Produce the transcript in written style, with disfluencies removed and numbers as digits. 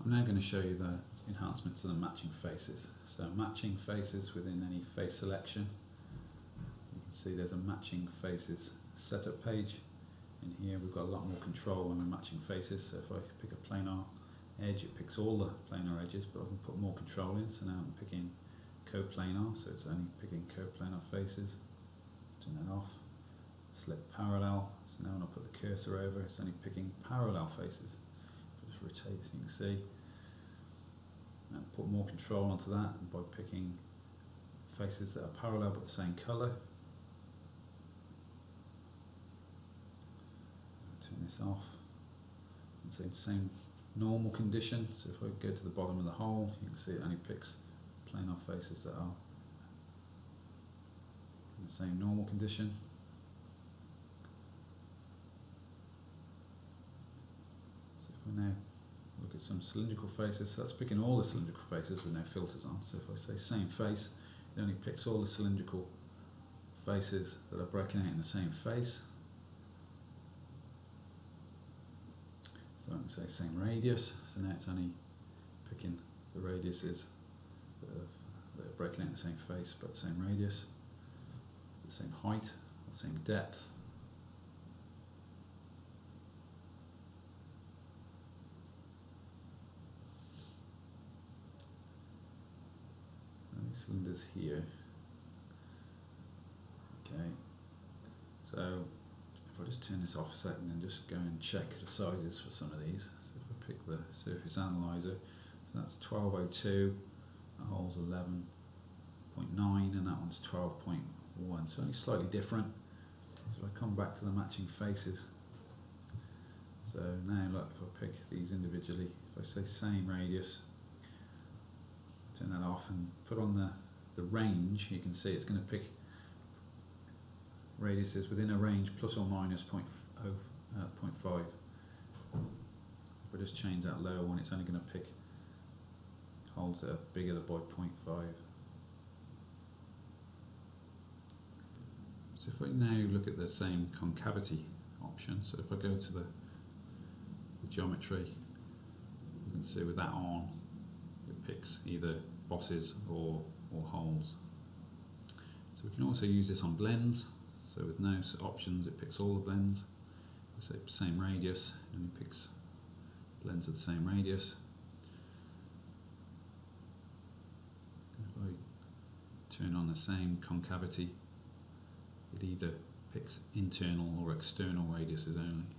I'm now going to show you the enhancements to the matching faces. So matching faces within any face selection. You can see there's a matching faces setup page. In here we've got a lot more control on the matching faces. So if I pick a planar edge, it picks all the planar edges, but I can put more control in. So now I'm picking coplanar, so it's only picking coplanar faces. Turn that off. Select parallel, so now when I put the cursor over, it's only picking parallel faces. Just rotate so you can see. And put more control onto that by picking faces that are parallel but the same colour. Turn this off and say same normal condition. So if I go to the bottom of the hole, you can see it only picks planar faces that are in the same normal condition. So if we now look at some cylindrical faces, so that's picking all the cylindrical faces with no filters on. So if I say same face, it only picks all the cylindrical faces that are breaking out in the same face. So I can say same radius, so now it's only picking the radiuses that are breaking out in the same face but the same radius, the same height, the same depth. And these cylinders here. Okay, so if I just turn this off a second and just go and check the sizes for some of these. So if I pick the surface analyzer, so that's 1202, that hole's 11.9 and that one's 12.1, so only slightly different. So I come back to the matching faces. So now look, if I pick these individually, if I say same radius, turn that off and put on the range, you can see it's going to pick radiuses within a range plus or minus 0.5. So if I just change that lower one, it's only going to pick holes that are bigger than by 0.5. So if I now look at the same concavity option, so if I go to the geometry, you can see with that on, it picks either bosses or holes. So we can also use this on blends. So with no options, it picks all the blends. We say same radius, and it picks blends of the same radius. If I turn on the same concavity, it either picks internal or external radiuses only.